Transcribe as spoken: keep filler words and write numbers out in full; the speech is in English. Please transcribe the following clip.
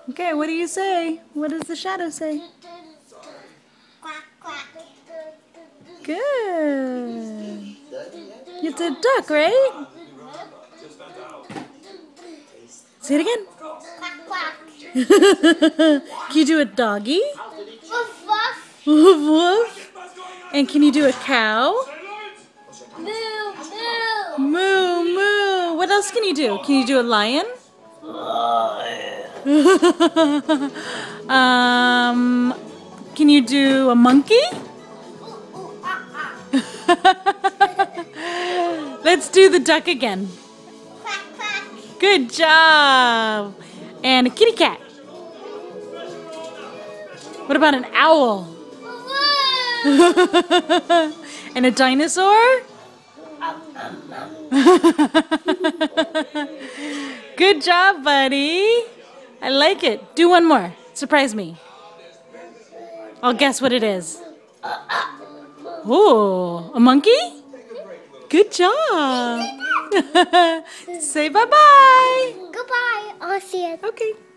Okay, what do you say? What does the shadow say? Quack, quack. Good. It's a duck, right? Say it again. Quack, quack. Can you do a doggy? Woof, woof. Woof woof. And can you do a cow? Moo, moo. Moo moo. What else can you do? Can you do a lion? um, can you do a monkey? Let's do the duck again. Quack, quack. Good job. And a kitty cat. What about an owl? Woo. And a dinosaur? Good job, buddy. I like it. Do one more. Surprise me. I'll guess what it is. Ooh, a monkey? Good job. Say bye-bye. Goodbye. I'll see you. Okay.